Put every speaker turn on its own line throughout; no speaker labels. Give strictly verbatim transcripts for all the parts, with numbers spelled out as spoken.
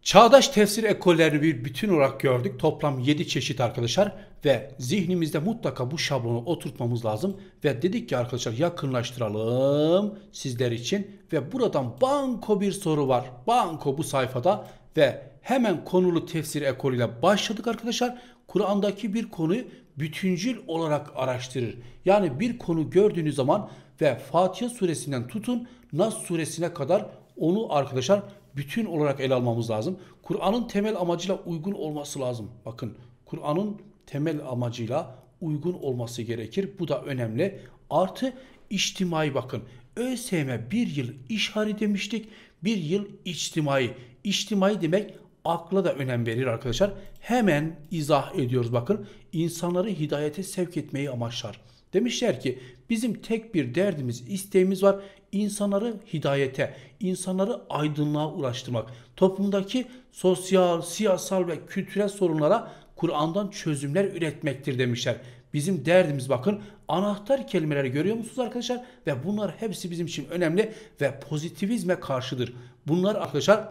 Çağdaş tefsir ekollerini bir bütün olarak gördük. Toplam yedi çeşit arkadaşlar ve zihnimizde mutlaka bu şablonu oturtmamız lazım. Ve dedik ki arkadaşlar yakınlaştıralım sizler için ve buradan banko bir soru var. Banko bu sayfada ve hemen konulu tefsir ekolüyle başladık arkadaşlar. Kur'an'daki bir konuyu bütüncül olarak araştırır. Yani bir konu gördüğünüz zaman ve Fatiha suresinden tutun Nas suresine kadar onu arkadaşlar bütün olarak ele almamız lazım. Kur'an'ın temel amacıyla uygun olması lazım. Bakın Kur'an'ın temel amacıyla uygun olması gerekir. Bu da önemli. Artı içtimai bakın. ÖSYM bir yıl işhari demiştik. Bir yıl içtimai. İçtimai demek akla da önem verir arkadaşlar. Hemen izah ediyoruz bakın. İnsanları hidayete sevk etmeyi amaçlar. Demişler ki bizim tek bir derdimiz, isteğimiz var. İnsanları hidayete, insanları aydınlığa ulaştırmak. Toplumdaki sosyal, siyasal ve kültürel sorunlara Kur'an'dan çözümler üretmektir demişler. Bizim derdimiz bakın anahtar kelimeleri görüyor musunuz arkadaşlar? Ve bunlar hepsi bizim için önemli ve pozitivizme karşıdır. Bunlar arkadaşlar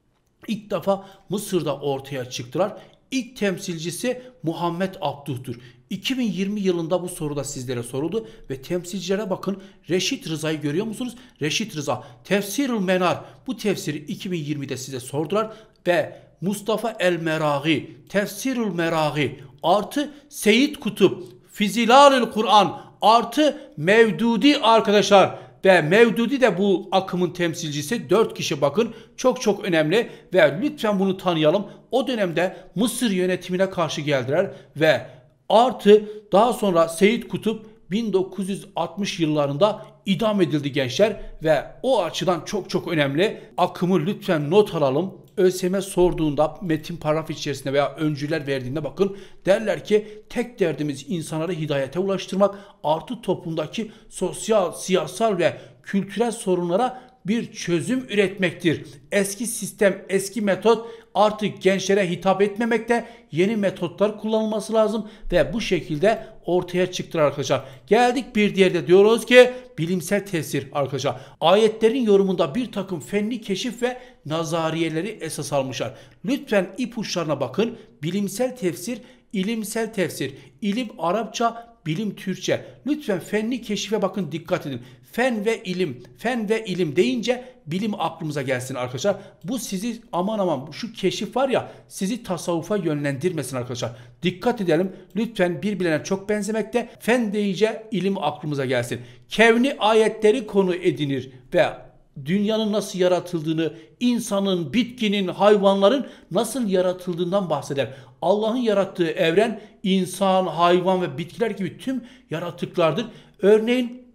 ilk defa Mısır'da ortaya çıktılar. İlk temsilcisi Muhammed Abduh'tur. iki bin yirmi yılında bu soru da sizlere soruldu ve temsilcilere bakın. Reşit Rıza'yı görüyor musunuz? Reşit Rıza Tefsirül Menar, bu tefsiri iki bin yirmide size sordular ve Mustafa El-Meragi Tefsirül Meragi artı Seyyid Kutup Fizilalül Kur'an artı Mevdudi arkadaşlar. Ve Mevdudi de bu akımın temsilcisi. Dört kişi bakın. Çok çok önemli ve lütfen bunu tanıyalım. O dönemde Mısır yönetimine karşı geldiler ve artı daha sonra Seyyid Kutup bin dokuz yüz altmış yıllarında idam edildi gençler ve o açıdan çok çok önemli. Akımı lütfen not alalım. ÖSYM sorduğunda metin paragraf içerisinde veya öncüler verdiğinde bakın derler ki tek derdimiz insanları hidayete ulaştırmak artı toplumdaki sosyal, siyasal ve kültürel sorunlara bir çözüm üretmektir. Eski sistem, eski metot artık gençlere hitap etmemekte, yeni metotlar kullanılması lazım ve bu şekilde ortaya çıktı arkadaşlar. Geldik bir diğer de diyoruz ki bilimsel tefsir arkadaşlar. Ayetlerin yorumunda bir takım fenli keşif ve nazariyeleri esas almışlar. Lütfen ipuçlarına bakın. Bilimsel tefsir, ilimsel tefsir, ilim Arapça, bilim Türkçe. Lütfen fenli keşife bakın, dikkat edin. Fen ve ilim, fen ve ilim deyince bilim aklımıza gelsin arkadaşlar. Bu sizi aman aman şu keşif var ya sizi tasavvufa yönlendirmesin arkadaşlar. Dikkat edelim lütfen, birbirlerine çok benzemekte. Fen deyince ilim aklımıza gelsin. Kevni ayetleri konu edinir ve dünyanın nasıl yaratıldığını, insanın, bitkinin, hayvanların nasıl yaratıldığından bahseder. Allah'ın yarattığı evren insan, hayvan ve bitkiler gibi tüm yaratıklardır. Örneğin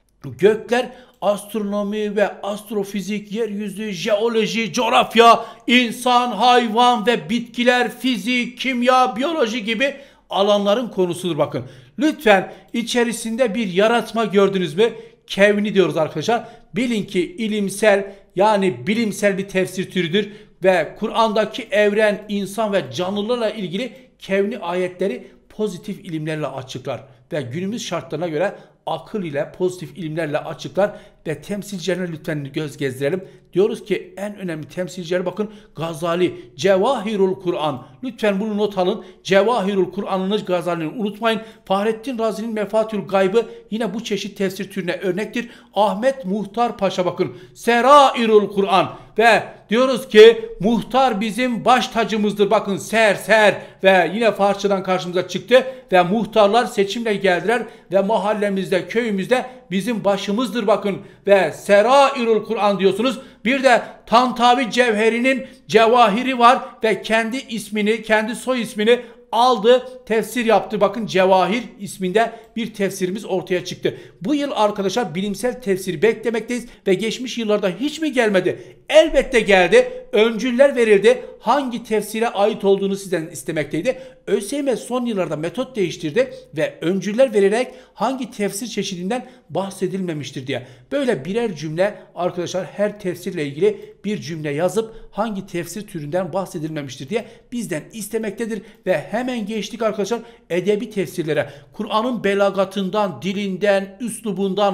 gökler astronomi ve astrofizik, yeryüzü, jeoloji, coğrafya, insan, hayvan ve bitkiler, fizik, kimya, biyoloji gibi alanların konusudur bakın. Lütfen içerisinde bir yaratma gördünüz mü? Kevni diyoruz arkadaşlar. Bilin ki ilimsel yani bilimsel bir tefsir türüdür ve Kur'an'daki evren, insan ve canlılarla ilgili kevni ayetleri pozitif ilimlerle açıklar ve günümüz şartlarına göre akıl ile pozitif ilimlerle açıklar ve temsilcilerine lütfen göz gezdirelim. Diyoruz ki en önemli temsilciler bakın Gazali, Cevahirul Kur'an. Lütfen bunu not alın. Cevahirul Kur'an'ını Gazali'nin unutmayın. Fahrettin Razi'nin Mefatül Gaybı yine bu çeşit tefsir türüne örnektir. Ahmet Muhtar Paşa bakın Serairul Kur'an ve diyoruz ki muhtar bizim baş tacımızdır. Bakın ser ser ve yine Farsçadan karşımıza çıktı ve muhtarlar seçimle geldiler ve mahallemizde, köyümüzde bizim başımızdır bakın ve Serairul Kur'an diyorsunuz. Bir de Tantavi Cevheri'nin Cevahiri var ve kendi ismini, kendi soy ismini aldı, tefsir yaptı. Bakın Cevahir isminde bir tefsirimiz ortaya çıktı. Bu yıl arkadaşlar bilimsel tefsir beklemekteyiz ve geçmiş yıllarda hiç mi gelmedi? Elbette geldi. Öncüller verildi. Hangi tefsire ait olduğunu sizden istemekteydi. ÖSYM son yıllarda metot değiştirdi ve öncüller vererek hangi tefsir çeşidinden bahsedilmemiştir diye. Böyle birer cümle arkadaşlar her tefsirle ilgili bir cümle yazıp hangi tefsir türünden bahsedilmemiştir diye bizden istemektedir ve hemen geçtik arkadaşlar edebi tefsirlere. Kur'an'ın belagatından, dilinden, üslubundan ve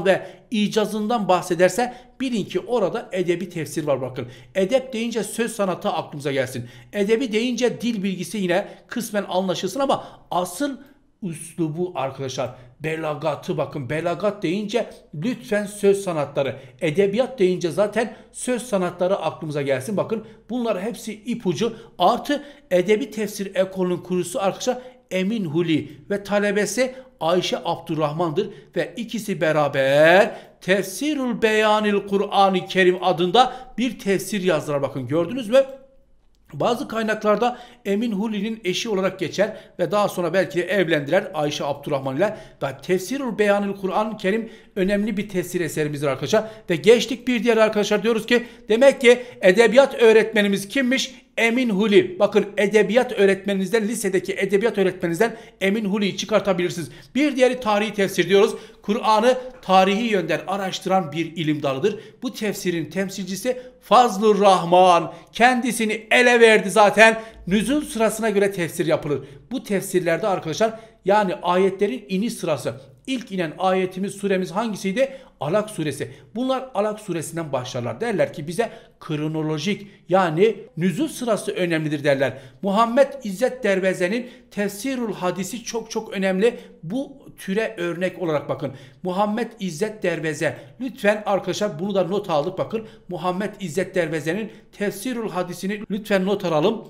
icazından bahsederse bilin ki orada edebi tefsir var bakın. Edep deyince söz sanatı aklımıza gelsin. Edebi deyince dil bilgisi yine kısmen anlaşılsın ama asıl üslubu arkadaşlar, belagatı bakın. Belagat deyince lütfen söz sanatları, edebiyat deyince zaten söz sanatları aklımıza gelsin. Bakın bunlar hepsi ipucu. Artı edebi tefsir ekolünün kurucusu arkadaşlar Emin Huli ve talebesi Ayşe Abdurrahman'dır ve ikisi beraber Tefsirul Beyanil Kur'an-ı Kerim adında bir tefsir yazdılar. Bakın gördünüz mü? Bazı kaynaklarda Emin Huli'nin eşi olarak geçer ve daha sonra belki de evlendiler Ayşe Abdurrahman ile. Tefsirul Beyanil Kur'an-ı Kerim önemli bir tefsir eserimizdir arkadaşlar. Ve geçtik bir diğer arkadaşlar, diyoruz ki demek ki edebiyat öğretmenimiz kimmiş? Emin Huli. Bakın edebiyat öğretmeninizden, lisedeki edebiyat öğretmeninizden Emin Huli'yi çıkartabilirsiniz. Bir diğeri tarihi tefsir diyoruz. Kur'an'ı tarihi yönden araştıran bir ilim dalıdır. Bu tefsirin temsilcisi Fazlur Rahman. Kendisini ele verdi zaten. Nüzul sırasına göre tefsir yapılır. Bu tefsirlerde arkadaşlar yani ayetlerin iniş sırası. İlk inen ayetimiz, suremiz hangisiydi? Alak suresi. Bunlar Alak suresinden başlarlar. Derler ki bize kronolojik yani nüzul sırası önemlidir derler. Muhammed İzzet Derveze'nin Tefsirul Hadisi çok çok önemli. Bu türe örnek olarak bakın. Muhammed İzzet Derveze. Lütfen arkadaşlar bunu da not aldık bakın. Muhammed İzzet Derveze'nin Tefsirul Hadisini lütfen not alalım.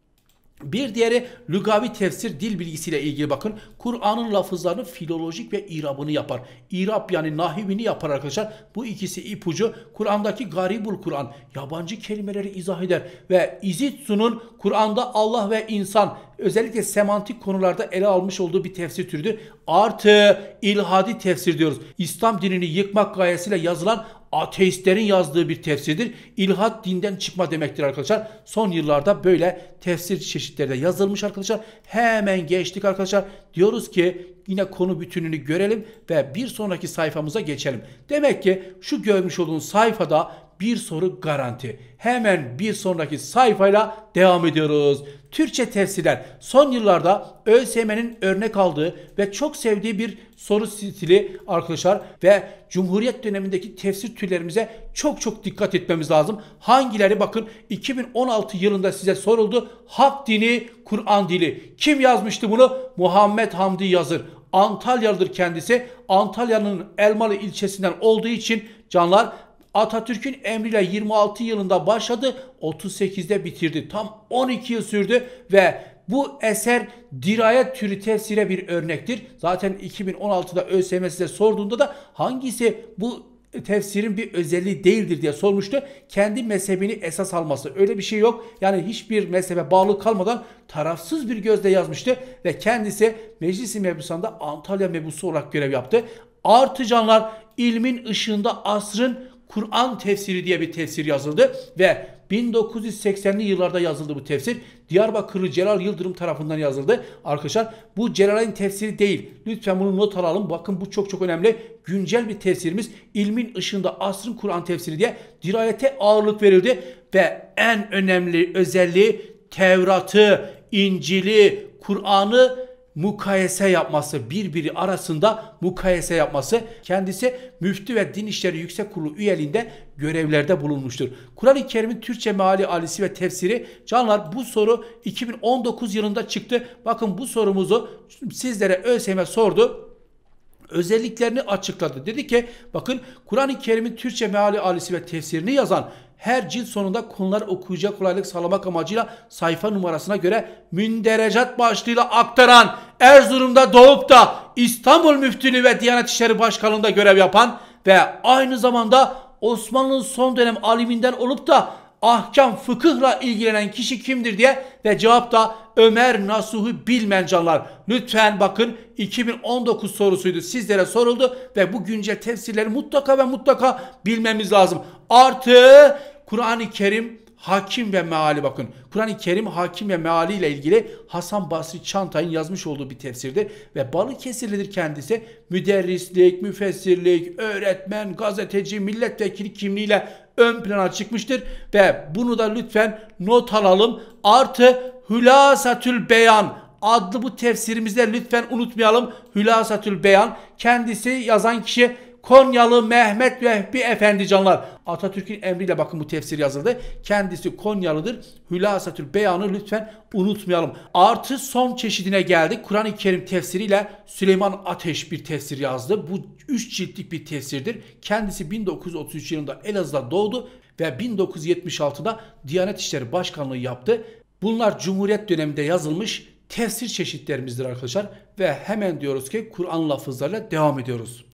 Bir diğeri lügavi tefsir, dil bilgisiyle ilgili bakın. Kur'an'ın lafızlarını filolojik ve irabını yapar. İrab yani nahivini yapar arkadaşlar. Bu ikisi ipucu. Kur'an'daki garibul Kur'an yabancı kelimeleri izah eder ve İzitsu'nun Kur'an'da Allah ve insan özellikle semantik konularda ele almış olduğu bir tefsir türüdür. Artı ilhadi tefsir diyoruz. İslam dinini yıkmak gayesiyle yazılan ateistlerin yazdığı bir tefsirdir. İlhat dinden çıkma demektir arkadaşlar. Son yıllarda böyle tefsir çeşitleri de yazılmış arkadaşlar. Hemen geçtik arkadaşlar. Diyoruz ki yine konu bütününü görelim ve bir sonraki sayfamıza geçelim. Demek ki şu görmüş olduğunuz sayfada bir soru garanti. Hemen bir sonraki sayfayla devam ediyoruz. Türkçe tefsirler son yıllarda ÖSYM'nin örnek aldığı ve çok sevdiği bir soru stili arkadaşlar ve Cumhuriyet dönemindeki tefsir türlerimize çok çok dikkat etmemiz lazım. Hangileri bakın iki bin on altı yılında size soruldu. Hak dini, Kur'an dili. Kim yazmıştı bunu? Muhammed Hamdi Yazır. Antalyalıdır kendisi. Antalya'nın Elmalı ilçesinden olduğu için canlar Atatürk'ün emriyle yirmi altı yılında başladı, otuz sekizde bitirdi. Tam on iki yıl sürdü ve bu eser dirayet türü tefsire bir örnektir. Zaten iki bin on altıda ÖSYM size sorduğunda da hangisi bu tefsirin bir özelliği değildir diye sormuştu. Kendi mezhebini esas alması. Öyle bir şey yok. Yani hiçbir mezhebe bağlı kalmadan tarafsız bir gözle yazmıştı ve kendisi Meclis-i Mebusan'da Antalya Mebusu olarak görev yaptı. Artı canlar ilmin ışığında asrın Kur'an tefsiri diye bir tefsir yazıldı ve bin dokuz yüz seksenli yıllarda yazıldı bu tefsir. Diyarbakırlı Celal Yıldırım tarafından yazıldı. Arkadaşlar bu Celal'in tefsiri değil. Lütfen bunu not alalım. Bakın bu çok çok önemli. Güncel bir tefsirimiz. İlmin ışığında asrın Kur'an tefsiri diye dirayete ağırlık verildi ve en önemli özelliği Tevrat'ı, İncil'i, Kur'an'ı mukayese yapması, birbiri arasında mukayese yapması. Kendisi Müftü ve Din İşleri Yüksek Kurulu üyeliğinde görevlerde bulunmuştur. Kur'an-ı Kerim'in Türkçe meali, alisi ve tefsiri. Canlar bu soru iki bin on dokuz yılında çıktı. Bakın bu sorumuzu sizlere ÖSYM sordu. Özelliklerini açıkladı. Dedi ki bakın Kur'an-ı Kerim'in Türkçe meali, alisi ve tefsirini yazan her cilt sonunda konuları okuyucuya kolaylık sağlamak amacıyla sayfa numarasına göre münderecat başlığıyla aktaran, Erzurum'da doğup da İstanbul Müftülüğü ve Diyanet İşleri Başkanlığı'nda görev yapan ve aynı zamanda Osmanlı'nın son dönem aliminden olup da ahkam, fıkıhla ilgilenen kişi kimdir diye ve cevap da Ömer Nasuh'u Bilmen canlar. Lütfen bakın iki bin on dokuz sorusuydu, sizlere soruldu ve bu güncel tefsirleri mutlaka ve mutlaka bilmemiz lazım. Artı Kur'an-ı Kerim Hakim ve Meali bakın. Kur'an-ı Kerim Hakim ve Meali ile ilgili Hasan Basri Çantay'ın yazmış olduğu bir tefsirdir ve Balıkesirlidir kendisi. Müderrislik, müfessirlik, öğretmen, gazeteci, milletvekili kimliğiyle ön plana çıkmıştır ve bunu da lütfen not alalım. Artı Hülasatül Beyan adlı bu tefsirimizde lütfen unutmayalım. Hülasatül Beyan kendisi yazan kişi Konyalı Mehmet Vehbi Efendi canlar. Atatürk'ün emriyle bakın bu tefsir yazıldı. Kendisi Konyalıdır. Hülasatül Beyan'ı lütfen unutmayalım. Artı son çeşidine geldik. Kur'an-ı Kerim tefsiriyle Süleyman Ateş bir tefsir yazdı. Bu üç ciltlik bir tefsirdir. Kendisi bin dokuz yüz otuz üç yılında Elazığ'da doğdu ve bin dokuz yüz yetmiş altıda Diyanet İşleri Başkanlığı yaptı. Bunlar Cumhuriyet döneminde yazılmış tefsir çeşitlerimizdir arkadaşlar. Ve hemen diyoruz ki Kur'an lafızlarıyla devam ediyoruz.